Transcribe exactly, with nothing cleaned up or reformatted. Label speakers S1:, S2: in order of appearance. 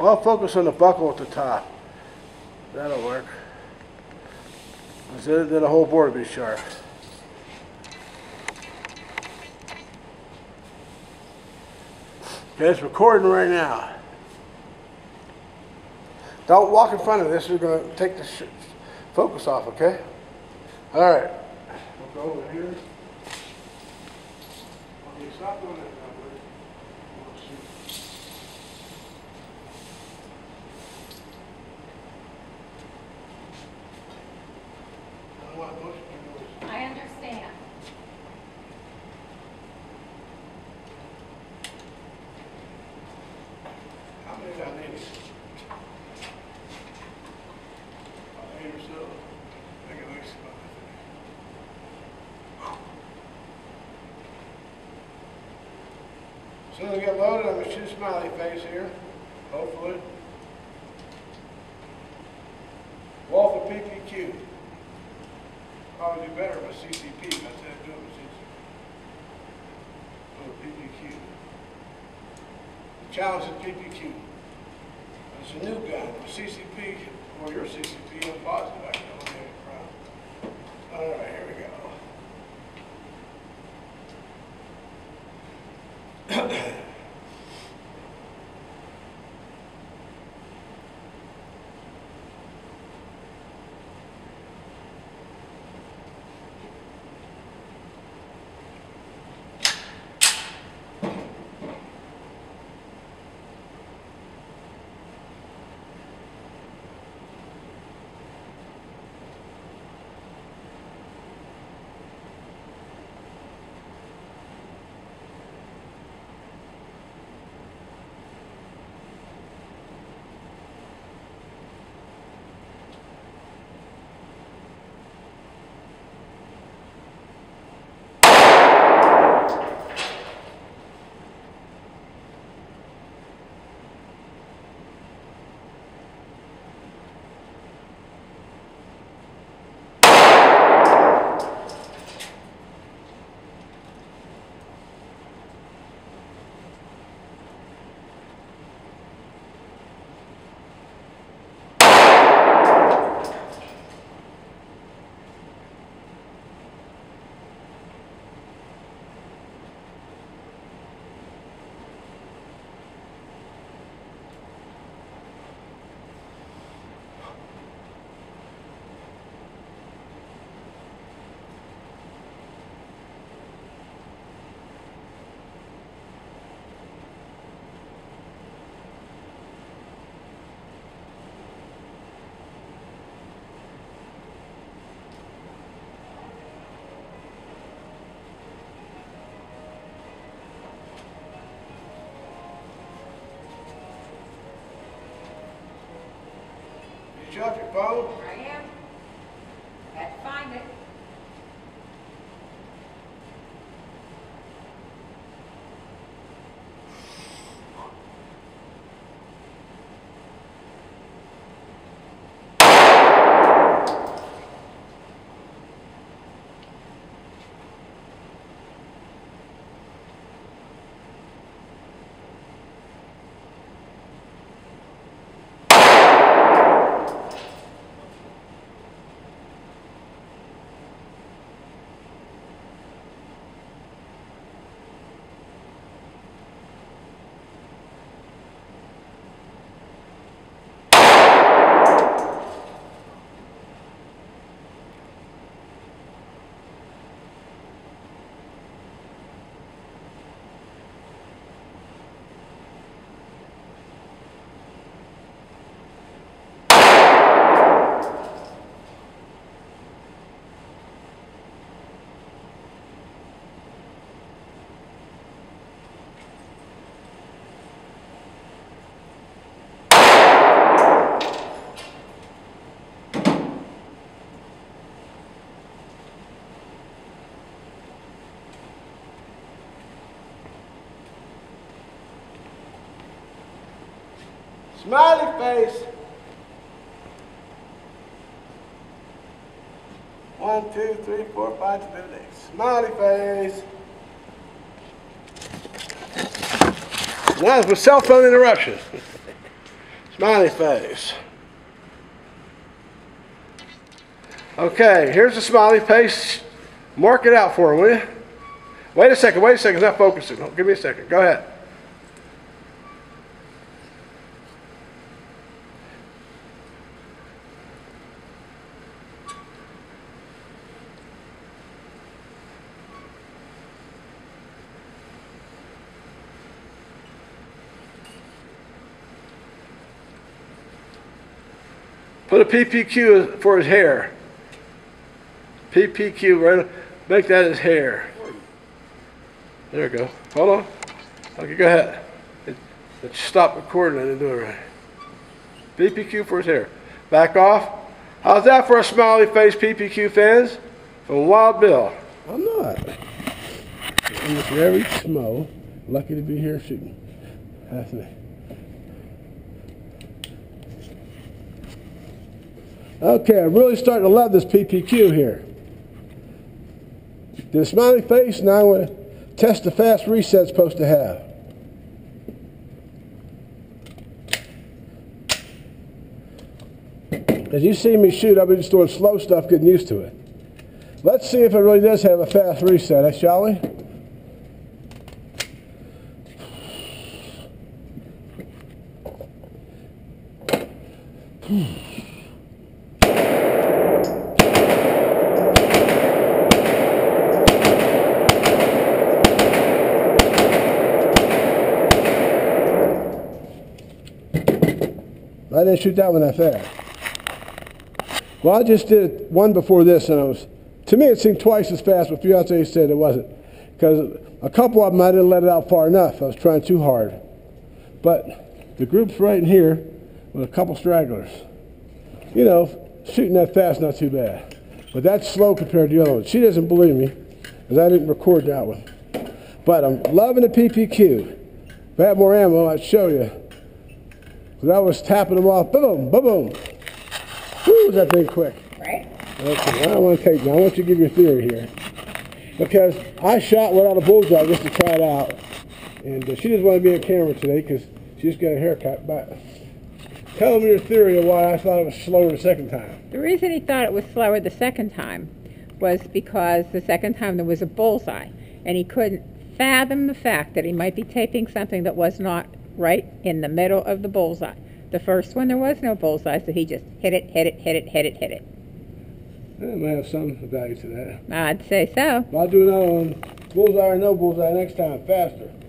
S1: I'll focus on the buckle at the top. That'll work. Then the whole board will be sharp. Okay, it's recording right now. Don't walk in front of this. We're going to take the sh focus off, okay? All right. We'll go over here. Okay, stop doing that now, buddy. I don't want motion to
S2: I understand.
S1: How many do I need? Eight or so. I can mix them up. As soon as I get loaded, I'm going to shoot a smiley face here, hopefully. Wolf P P Q. Probably do better with C C P, but I said do it with C C P. Oh, P P Q. The challenge is P P Q. It's a new gun. With C C P, or your C C P, I'm positive I can eliminate a problem. All right, here we go. Did you off your phone?
S2: I am. Had to find it.
S1: Smiley face. One, two, three, four, five, six. Smiley face. Now for cell phone interruption. Smiley face. Okay, here's the smiley face. Mark it out for him, will you? Wait a second, wait a second, it's not focusing. Give me a second, go ahead. Put a P P Q for his hair. P P Q, right? Make that his hair. There we go. Hold on. Okay, go ahead. It, it stop recording. I didn't do it right. P P Q for his hair. Back off. How's that for a smiley face, P P Q fans? From Wild Bill. I'm not. I'm just very small. Lucky to be here shooting. That's me. Okay, I'm really starting to love this P P Q here. The smiley face, now I'm going to test the fast reset it's supposed to have. As you see me shoot, I've been just doing slow stuff, getting used to it. Let's see if it really does have a fast reset, eh, shall we? I didn't shoot that one that fast. Well, I just did one before this, and it was, to me it seemed twice as fast, but fiance said it wasn't. Because a couple of them I didn't let it out far enough. I was trying too hard. But the group's right in here with a couple stragglers. You know, shooting that fast, not too bad. But that's slow compared to the other one. She doesn't believe me, because I didn't record that one. But I'm loving the P P Q. If I had more ammo, I'd show you. Because I was tapping them off, boom, boom, boom. Woo, was that thing quick.
S2: Right.
S1: Okay, I don't want to take you. I want you to give your theory here. Because I shot without a bullseye just to try it out. And uh, she doesn't want to be on camera today because she just got a haircut. But tell me your theory of why I thought it was slower the second time.
S2: The reason he thought it was slower the second time was because the second time there was a bullseye, and he couldn't fathom the fact that he might be taping something that was not right in the middle of the bullseye. The first one there was no bullseye, so he just hit it, hit it, hit it, hit it, hit it.
S1: That might have some value to that.
S2: I'd say so.
S1: I'll do another one, bullseye or no bullseye, next time, faster.